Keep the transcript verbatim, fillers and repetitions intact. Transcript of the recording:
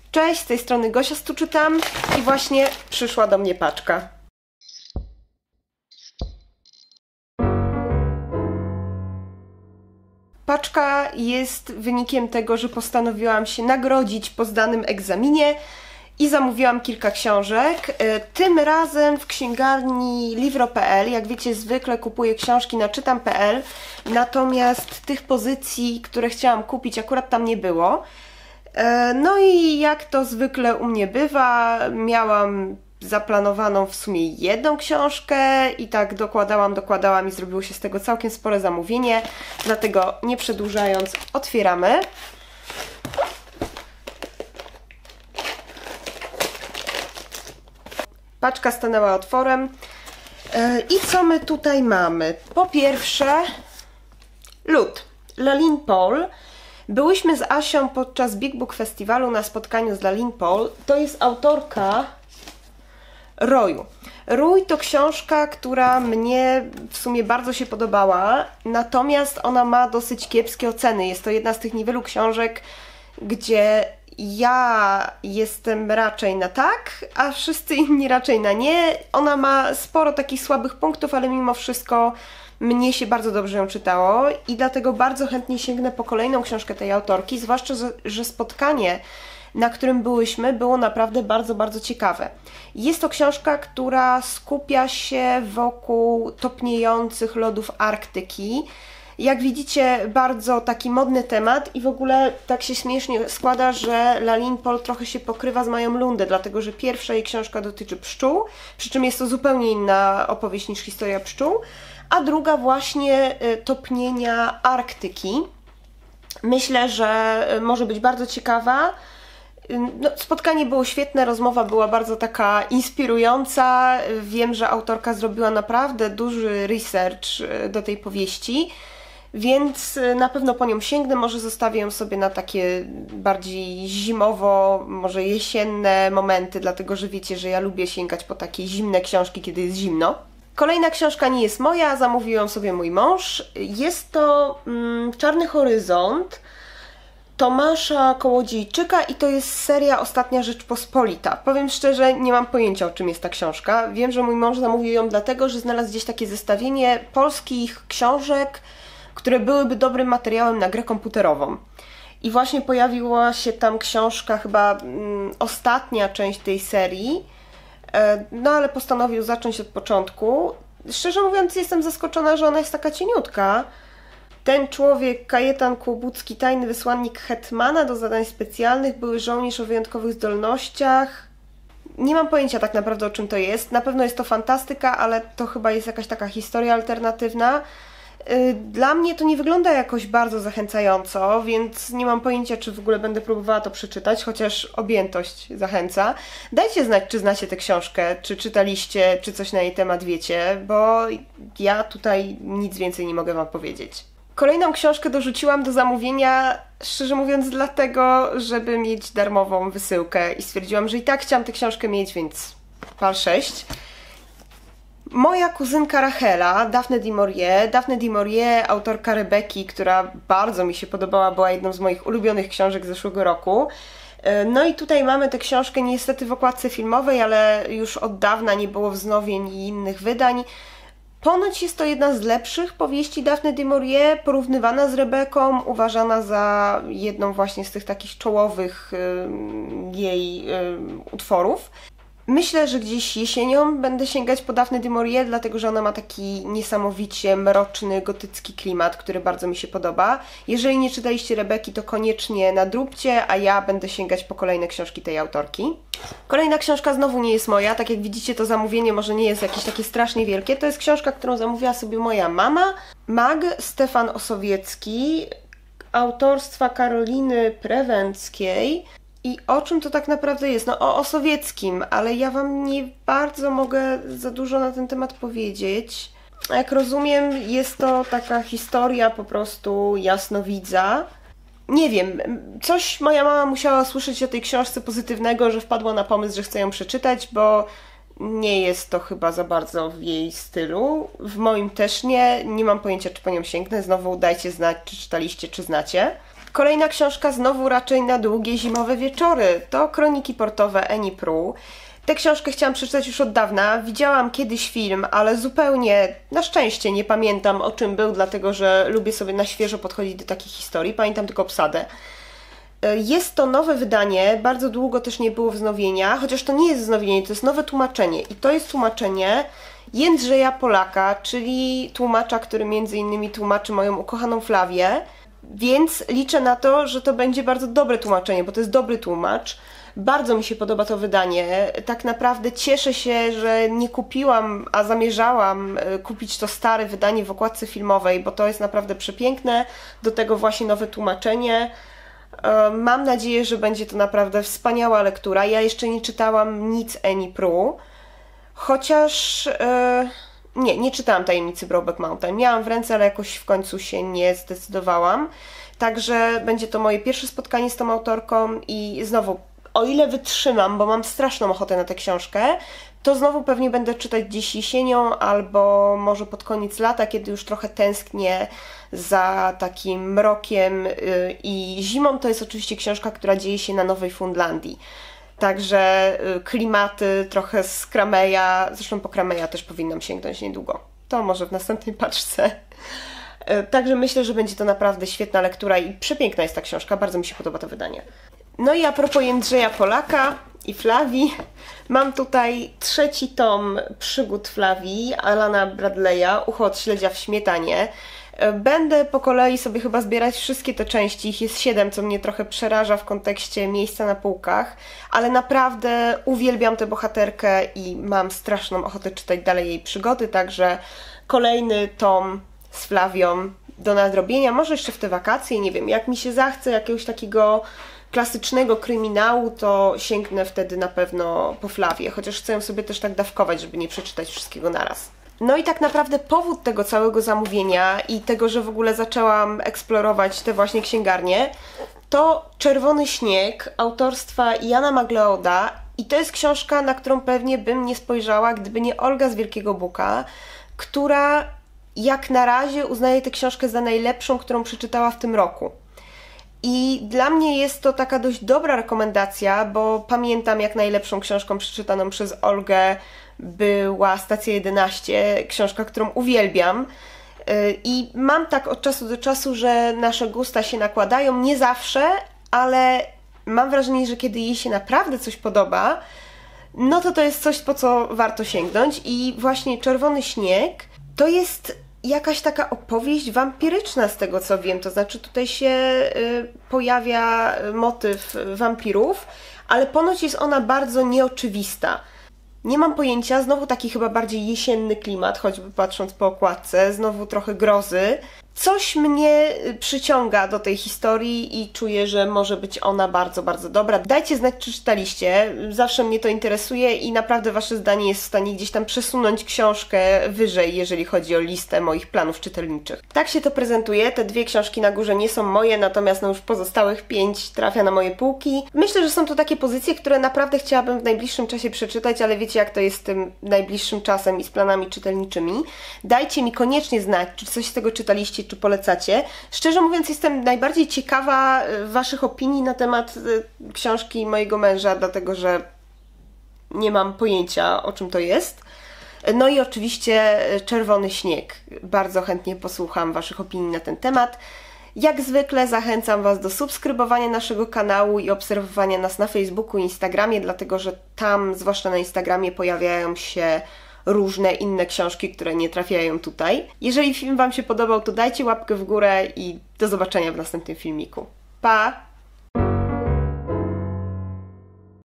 Cześć, z tej strony Gosia Stuczytam i właśnie przyszła do mnie paczka. Paczka jest wynikiem tego, że postanowiłam się nagrodzić po zdanym egzaminie i zamówiłam kilka książek. Tym razem w księgarni Livro kropka pe el. Jak wiecie, zwykle kupuję książki na czytam kropka pe el, natomiast tych pozycji, które chciałam kupić, akurat tam nie było. No i jak to zwykle u mnie bywa, miałam zaplanowaną w sumie jedną książkę i tak dokładałam, dokładałam i zrobiło się z tego całkiem spore zamówienie, dlatego nie przedłużając, otwieramy. Paczka stanęła otworem. I co my tutaj mamy? Po pierwsze, lód. Lalin Paul. Byłyśmy z Asią podczas Big Book Festiwalu na spotkaniu z Lalin Paul. To jest autorka Roju. Rój to książka, która mnie w sumie bardzo się podobała, natomiast ona ma dosyć kiepskie oceny. Jest to jedna z tych niewielu książek, gdzie ja jestem raczej na tak, a wszyscy inni raczej na nie. Ona ma sporo takich słabych punktów, ale mimo wszystko mnie się bardzo dobrze ją czytało i dlatego bardzo chętnie sięgnę po kolejną książkę tej autorki, zwłaszcza, że spotkanie, na którym byłyśmy, było naprawdę bardzo, bardzo ciekawe. Jest to książka, która skupia się wokół topniejących lodów Arktyki. Jak widzicie, bardzo taki modny temat i w ogóle tak się śmiesznie składa, że Lalin Paul trochę się pokrywa z Mają Lundę, dlatego że pierwsza jej książka dotyczy pszczół, przy czym jest to zupełnie inna opowieść niż historia pszczół, a druga właśnie topnienia Arktyki. Myślę, że może być bardzo ciekawa. No, spotkanie było świetne, rozmowa była bardzo taka inspirująca. Wiem, że autorka zrobiła naprawdę duży research do tej powieści, więc na pewno po nią sięgnę, może zostawię ją sobie na takie bardziej zimowo, może jesienne momenty, dlatego że wiecie, że ja lubię sięgać po takie zimne książki, kiedy jest zimno. Kolejna książka nie jest moja, zamówił ją sobie mój mąż. Jest to mm, Czarny Horyzont Tomasza Kołodziejczyka i to jest seria Ostatnia Rzeczpospolita. Powiem szczerze, nie mam pojęcia, o czym jest ta książka. Wiem, że mój mąż zamówił ją dlatego, że znalazł gdzieś takie zestawienie polskich książek, które byłyby dobrym materiałem na grę komputerową. I właśnie pojawiła się tam książka, chyba mm, ostatnia część tej serii, e, no ale postanowił zacząć od początku. Szczerze mówiąc, jestem zaskoczona, że ona jest taka cieniutka. Ten człowiek, Kajetan Kłobucki, tajny wysłannik hetmana do zadań specjalnych, były żołnierz o wyjątkowych zdolnościach. Nie mam pojęcia tak naprawdę, o czym to jest. Na pewno jest to fantastyka, ale to chyba jest jakaś taka historia alternatywna. Dla mnie to nie wygląda jakoś bardzo zachęcająco, więc nie mam pojęcia, czy w ogóle będę próbowała to przeczytać, chociaż objętość zachęca. Dajcie znać, czy znacie tę książkę, czy czytaliście, czy coś na jej temat wiecie, bo ja tutaj nic więcej nie mogę wam powiedzieć. Kolejną książkę dorzuciłam do zamówienia, szczerze mówiąc, dlatego, żeby mieć darmową wysyłkę i stwierdziłam, że i tak chciałam tę książkę mieć, więc pal sześć. Moja kuzynka Rachela, Daphne du Maurier. Daphne du Maurier, autorka Rebeki, która bardzo mi się podobała, była jedną z moich ulubionych książek z zeszłego roku. No i tutaj mamy tę książkę niestety w okładce filmowej, ale już od dawna nie było wznowień i innych wydań. Ponoć jest to jedna z lepszych powieści Daphne du Maurier, porównywana z Rebeką, uważana za jedną właśnie z tych takich czołowych y, jej y, utworów. Myślę, że gdzieś jesienią będę sięgać po Daphne du Maurier, dlatego że ona ma taki niesamowicie mroczny, gotycki klimat, który bardzo mi się podoba. Jeżeli nie czytaliście Rebeki, to koniecznie nadróbcie, a ja będę sięgać po kolejne książki tej autorki. Kolejna książka znowu nie jest moja, tak jak widzicie, to zamówienie może nie jest jakieś takie strasznie wielkie. To jest książka, którą zamówiła sobie moja mama. Mag Stefan Osowiecki, autorstwa Karoliny Prewenckiej. I o czym to tak naprawdę jest? No o Osowieckim, ale ja wam nie bardzo mogę za dużo na ten temat powiedzieć. Jak rozumiem, jest to taka historia po prostu jasnowidza. Nie wiem, coś moja mama musiała słyszeć o tej książce pozytywnego, że wpadła na pomysł, że chce ją przeczytać, bo nie jest to chyba za bardzo w jej stylu. W moim też nie. Nie mam pojęcia, czy po nią sięgnę. Znowu dajcie znać, czy czytaliście, czy znacie. Kolejna książka znowu raczej na długie zimowe wieczory. To Kroniki portowe Annie Proulx. Tę książkę chciałam przeczytać już od dawna. Widziałam kiedyś film, ale zupełnie na szczęście nie pamiętam, o czym był, dlatego że lubię sobie na świeżo podchodzić do takich historii. Pamiętam tylko obsadę. Jest to nowe wydanie, bardzo długo też nie było wznowienia, chociaż to nie jest wznowienie, to jest nowe tłumaczenie. I to jest tłumaczenie Jędrzeja Polaka, czyli tłumacza, który między innymi tłumaczy moją ukochaną Flawię. Więc liczę na to, że to będzie bardzo dobre tłumaczenie, bo to jest dobry tłumacz. Bardzo mi się podoba to wydanie. Tak naprawdę cieszę się, że nie kupiłam, a zamierzałam kupić to stare wydanie w okładce filmowej, bo to jest naprawdę przepiękne. Do tego właśnie nowe tłumaczenie. Mam nadzieję, że będzie to naprawdę wspaniała lektura. Ja jeszcze nie czytałam nic Annie Proulx, chociaż yy, nie, nie czytałam Tajemnicy Brokeback Mountain. Miałam w ręce, ale jakoś w końcu się nie zdecydowałam. Także będzie to moje pierwsze spotkanie z tą autorką i znowu, o ile wytrzymam, bo mam straszną ochotę na tę książkę, to znowu pewnie będę czytać gdzieś jesienią albo może pod koniec lata, kiedy już trochę tęsknię za takim mrokiem yy, i zimą. To jest oczywiście książka, która dzieje się na Nowej Fundlandii. Także yy, klimaty trochę z Krameja, zresztą po Krameja też powinnam sięgnąć niedługo. To może w następnej paczce. Yy, także myślę, że będzie to naprawdę świetna lektura i przepiękna jest ta książka, bardzo mi się podoba to wydanie. No i a propos Jędrzeja Polaka i Flavii, mam tutaj trzeci tom przygód Flavii, Alana Bradley'a, Ucho od śledzia w śmietanie. Będę po kolei sobie chyba zbierać wszystkie te części, ich jest siedem, co mnie trochę przeraża w kontekście miejsca na półkach, ale naprawdę uwielbiam tę bohaterkę i mam straszną ochotę czytać dalej jej przygody, także kolejny tom z Flawią do nadrobienia, może jeszcze w te wakacje, nie wiem, jak mi się zachce jakiegoś takiego klasycznego kryminału, to sięgnę wtedy na pewno po Flawię, chociaż chcę ją sobie też tak dawkować, żeby nie przeczytać wszystkiego naraz. No i tak naprawdę powód tego całego zamówienia i tego, że w ogóle zaczęłam eksplorować te właśnie księgarnie, to Czerwony śnieg autorstwa Jana Magleoda i to jest książka, na którą pewnie bym nie spojrzała, gdyby nie Olga z Wielkiego Buka, która jak na razie uznaje tę książkę za najlepszą, którą przeczytała w tym roku. I dla mnie jest to taka dość dobra rekomendacja, bo pamiętam, jak najlepszą książką przeczytaną przez Olgę była Stacja jedenaście, książka, którą uwielbiam. I mam tak od czasu do czasu, że nasze gusta się nakładają, nie zawsze, ale mam wrażenie, że kiedy jej się naprawdę coś podoba, no to to jest coś, po co warto sięgnąć. I właśnie Czerwony śnieg to jest jakaś taka opowieść wampiryczna z tego, co wiem. To znaczy tutaj się y, pojawia motyw wampirów, ale ponoć jest ona bardzo nieoczywista. Nie mam pojęcia, znowu taki chyba bardziej jesienny klimat, choćby patrząc po okładce, znowu trochę grozy. Coś mnie przyciąga do tej historii i czuję, że może być ona bardzo, bardzo dobra. Dajcie znać, czy czytaliście, zawsze mnie to interesuje i naprawdę wasze zdanie jest w stanie gdzieś tam przesunąć książkę wyżej, jeżeli chodzi o listę moich planów czytelniczych. Tak się to prezentuje, te dwie książki na górze nie są moje, natomiast no już pozostałych pięć trafia na moje półki. Myślę, że są to takie pozycje, które naprawdę chciałabym w najbliższym czasie przeczytać, ale wiecie, jak to jest z tym najbliższym czasem i z planami czytelniczymi. Dajcie mi koniecznie znać, czy coś z tego czytaliście, czy polecacie. Szczerze mówiąc, jestem najbardziej ciekawa waszych opinii na temat książki mojego męża, dlatego że nie mam pojęcia, o czym to jest. No i oczywiście Czerwony śnieg. Bardzo chętnie posłucham waszych opinii na ten temat. Jak zwykle zachęcam was do subskrybowania naszego kanału i obserwowania nas na Facebooku i Instagramie, dlatego że tam, zwłaszcza na Instagramie, pojawiają się różne inne książki, które nie trafiają tutaj. Jeżeli film wam się podobał, to dajcie łapkę w górę i do zobaczenia w następnym filmiku. Pa!